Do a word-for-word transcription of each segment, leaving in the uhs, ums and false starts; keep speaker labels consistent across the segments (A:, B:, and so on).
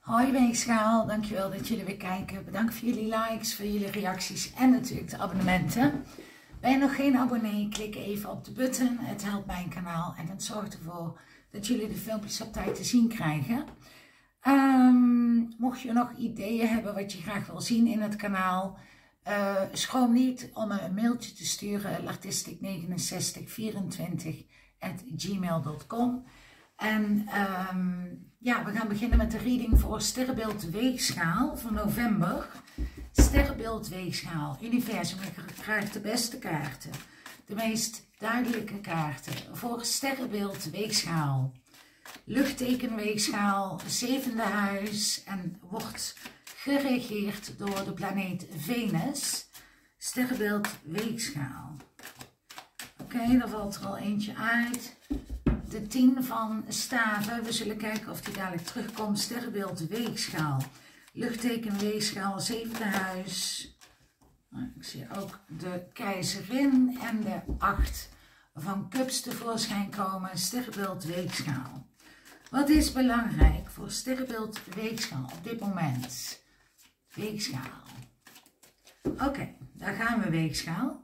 A: Hoi Weegschaal, dankjewel dat jullie weer kijken. Bedankt voor jullie likes, voor jullie reacties en natuurlijk de abonnementen. Ben je nog geen abonnee, klik even op de button. Het helpt mijn kanaal en het zorgt ervoor dat jullie de filmpjes op tijd te zien krijgen. Um, mocht je nog ideeën hebben wat je graag wil zien in het kanaal, uh, schroom niet om me een mailtje te sturen. lartistic negenenzestig vierentwintig at gmail dot com. En um, ja, we gaan beginnen met de reading voor Sterrenbeeld Weegschaal van november. Sterrenbeeld Weegschaal, universum, ik krijg de beste kaarten, de meest duidelijke kaarten voor Sterrenbeeld Weegschaal. Luchtteken Weegschaal, zevende huis en wordt geregeerd door de planeet Venus. Sterrenbeeld Weegschaal. Oké, okay, daar valt er al eentje uit. De tien van staven, we zullen kijken of die dadelijk terugkomt. Sterrenbeeld Weegschaal, luchtteken Weegschaal, zevende huis. Ik zie ook de keizerin en de acht van cups tevoorschijn komen. Sterrenbeeld Weegschaal. Wat is belangrijk voor Sterrenbeeld Weegschaal op dit moment? Weegschaal. Oké, okay, daar gaan we Weegschaal.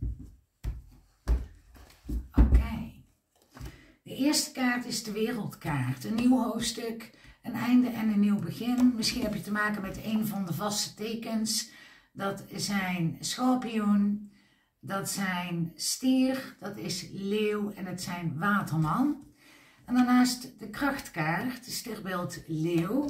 A: De eerste kaart is de wereldkaart. Een nieuw hoofdstuk, een einde en een nieuw begin. Misschien heb je te maken met een van de vaste tekens. Dat zijn schorpioen, dat zijn stier, dat is leeuw en het zijn waterman. En daarnaast de krachtkaart, de sterrenbeeld leeuw.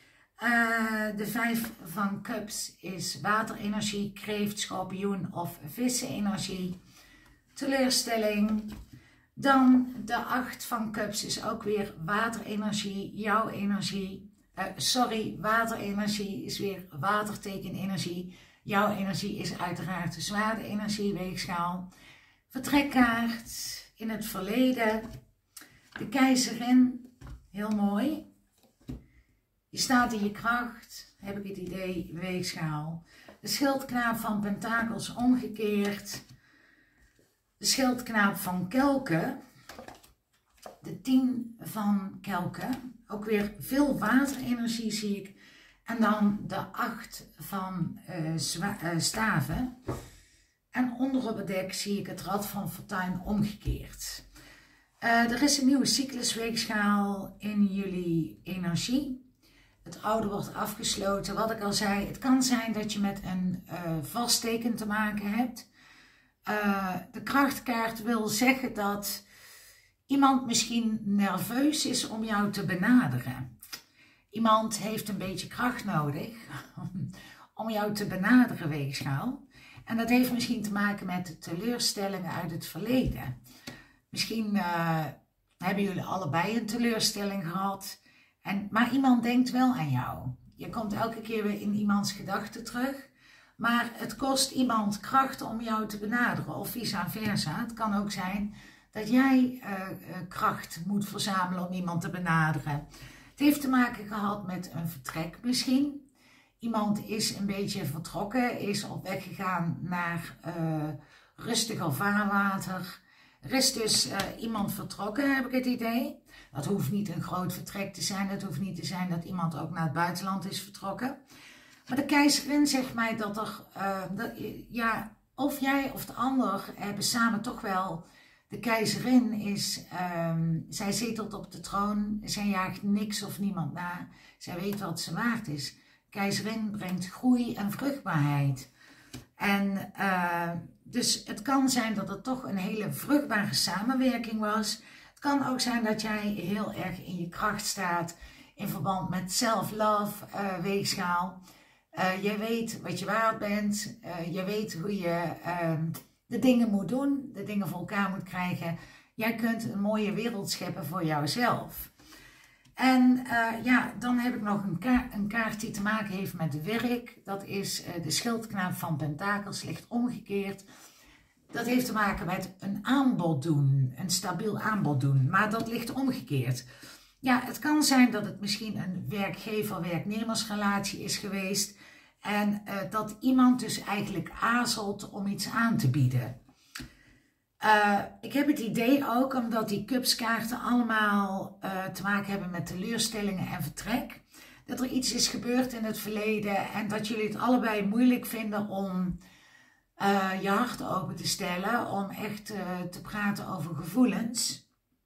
A: Uh, de vijf van cups is waterenergie, kreeft, schorpioen of vissenenergie. Teleurstelling. Dan de acht van cups is ook weer waterenergie, jouw energie. Uh, sorry, waterenergie is weer watertekenenergie. Jouw energie is uiteraard de zwaarde-energie, Weegschaal. Vertrekkaart in het verleden. De keizerin, heel mooi. Je staat in je kracht, heb ik het idee, Weegschaal. De schildknaap van pentakels omgekeerd. De schildknaap van kelken, de tien van kelken, ook weer veel waterenergie zie ik. En dan de acht van uh, uh, staven. En onder op het dek zie ik het rad van fortuin omgekeerd. Uh, er is een nieuwe cyclus Weegschaal in jullie energie. Het oude wordt afgesloten. Wat ik al zei, het kan zijn dat je met een uh, vastteken te maken hebt. Uh, de krachtkaart wil zeggen dat iemand misschien nerveus is om jou te benaderen. Iemand heeft een beetje kracht nodig om jou te benaderen, Weegschaal. En dat heeft misschien te maken met de teleurstellingen uit het verleden. Misschien uh, hebben jullie allebei een teleurstelling gehad. En, maar iemand denkt wel aan jou. Je komt elke keer weer in iemands gedachten terug. Maar het kost iemand kracht om jou te benaderen of vice versa. Het kan ook zijn dat jij uh, kracht moet verzamelen om iemand te benaderen. Het heeft te maken gehad met een vertrek misschien. Iemand is een beetje vertrokken, is op weg gegaan naar uh, rustiger vaarwater. Er is dus uh, iemand vertrokken, heb ik het idee. Dat hoeft niet een groot vertrek te zijn. Het hoeft niet te zijn dat iemand ook naar het buitenland is vertrokken. Maar de keizerin zegt mij dat er, uh, dat, ja, of jij of de ander hebben samen toch wel, de keizerin is, um, zij zetelt op de troon, zij jaagt niks of niemand na, zij weet wat ze waard is. De keizerin brengt groei en vruchtbaarheid. En uh, dus het kan zijn dat het toch een hele vruchtbare samenwerking was. Het kan ook zijn dat jij heel erg in je kracht staat in verband met self-love, uh, Weegschaal. Uh, jij weet wat je waard bent, uh, je weet hoe je uh, de dingen moet doen, de dingen voor elkaar moet krijgen. Jij kunt een mooie wereld scheppen voor jouzelf. En uh, ja, dan heb ik nog een, ka een kaart die te maken heeft met werk. Dat is uh, de schildknaap van pentakels, ligt omgekeerd. Dat heeft te maken met een aanbod doen, een stabiel aanbod doen, maar dat ligt omgekeerd. Ja, het kan zijn dat het misschien een werkgever-werknemersrelatie is geweest en uh, dat iemand dus eigenlijk aarzelt om iets aan te bieden. Uh, ik heb het idee ook, omdat die cupskaarten allemaal uh, te maken hebben met teleurstellingen en vertrek, dat er iets is gebeurd in het verleden en dat jullie het allebei moeilijk vinden om uh, je hart open te stellen, om echt uh, te praten over gevoelens.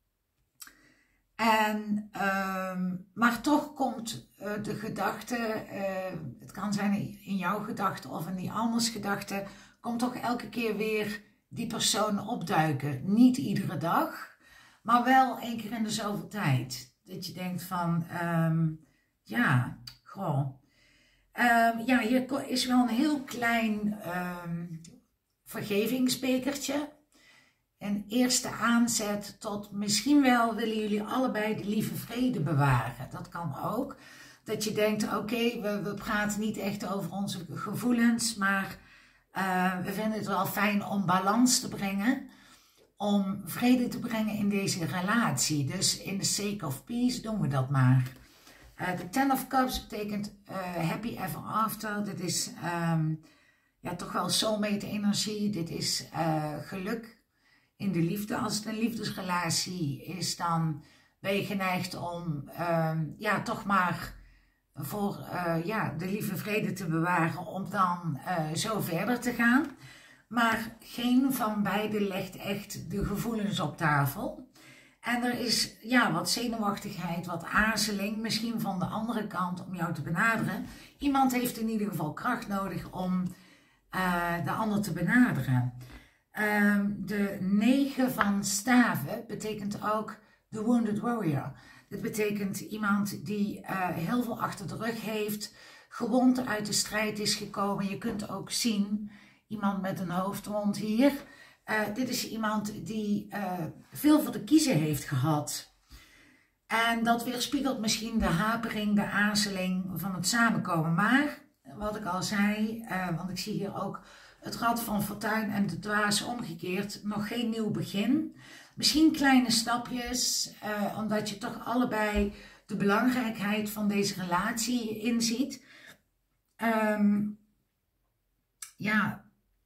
A: En, um, maar toch komt uh, de gedachte, uh, het kan zijn in jouw gedachte of in die anders gedachte, komt toch elke keer weer die persoon opduiken. Niet iedere dag, maar wel één keer in de zoveel tijd. Dat je denkt van, um, ja, goh. Um, ja, hier is wel een heel klein um, vergevingsbekertje. Een eerste aanzet tot misschien wel willen jullie allebei de lieve vrede bewaren. Dat kan ook. Dat je denkt, oké, okay, we, we praten niet echt over onze gevoelens, maar uh, we vinden het wel fijn om balans te brengen. Om vrede te brengen in deze relatie. Dus in the sake of peace doen we dat maar. Uh, de Ten of Cups betekent uh, happy ever after. Dit is um, ja, toch wel soulmate energie. Dit is uh, geluk in de liefde. Als het een liefdesrelatie is, dan ben je geneigd om um, ja, toch maar voor uh, ja, de lieve vrede te bewaren. Om dan uh, zo verder te gaan. Maar geen van beiden legt echt de gevoelens op tafel. En er is ja, wat zenuwachtigheid, wat aarzeling, misschien van de andere kant om jou te benaderen. Iemand heeft in ieder geval kracht nodig om uh, de ander te benaderen. Uh, de negen van staven betekent ook de wounded warrior. Dit betekent iemand die uh, heel veel achter de rug heeft, gewond uit de strijd is gekomen. Je kunt ook zien, iemand met een hoofdwond hier. Uh, dit is iemand die uh, veel voor de kiezen heeft gehad. En dat weerspiegelt misschien de hapering, de aarzeling van het samenkomen. Maar, wat ik al zei, uh, want ik zie hier ook het rad van fortuin en de dwaas omgekeerd, nog geen nieuw begin. Misschien kleine stapjes, uh, omdat je toch allebei de belangrijkheid van deze relatie inziet. Um, ja...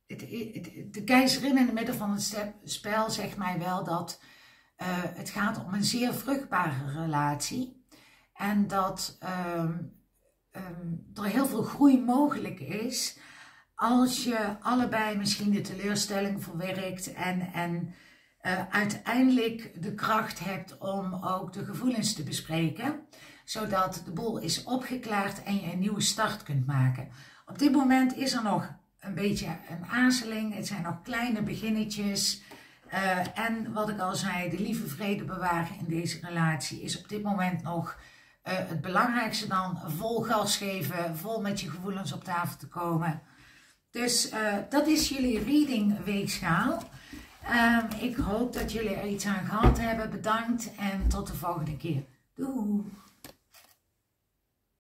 A: De keizerin in het midden van het spel zegt mij wel dat uh, het gaat om een zeer vruchtbare relatie. En dat um, um, er heel veel groei mogelijk is als je allebei misschien de teleurstelling verwerkt en, en uh, uiteindelijk de kracht hebt om ook de gevoelens te bespreken. Zodat de boel is opgeklaard en je een nieuwe start kunt maken. Op dit moment is er nog een beetje een aarzeling, het zijn nog kleine beginnetjes. Uh, en wat ik al zei, de lieve vrede bewaren in deze relatie is op dit moment nog uh, het belangrijkste dan. Vol gas geven, vol met je gevoelens op tafel te komen. Dus uh, dat is jullie reading weegschaal. Um, ik hoop dat jullie er iets aan gehad hebben. Bedankt en tot de volgende keer. Doei!